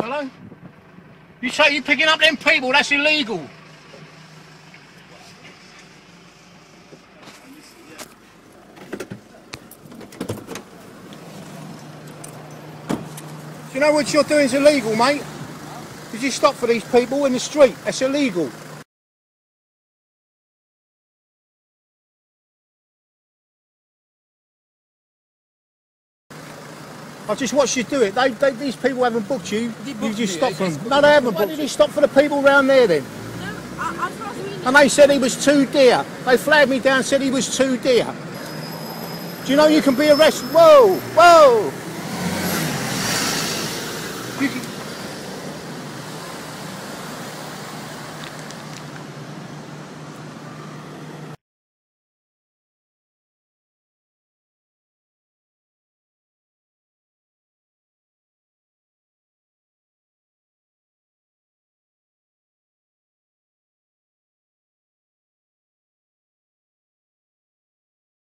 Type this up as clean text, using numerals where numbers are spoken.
Hello? You say you're picking up them people, that's illegal. Do you know what you're doing is illegal, mate? Did you stop for these people in the street? That's illegal. I just watched you do it. These people haven't booked you. You just stopped for them. No, they haven't. Why did you stop for the people round there then? No, and they said he was too dear. They flagged me down and said he was too dear. Do you know you can be arrested? Whoa, whoa.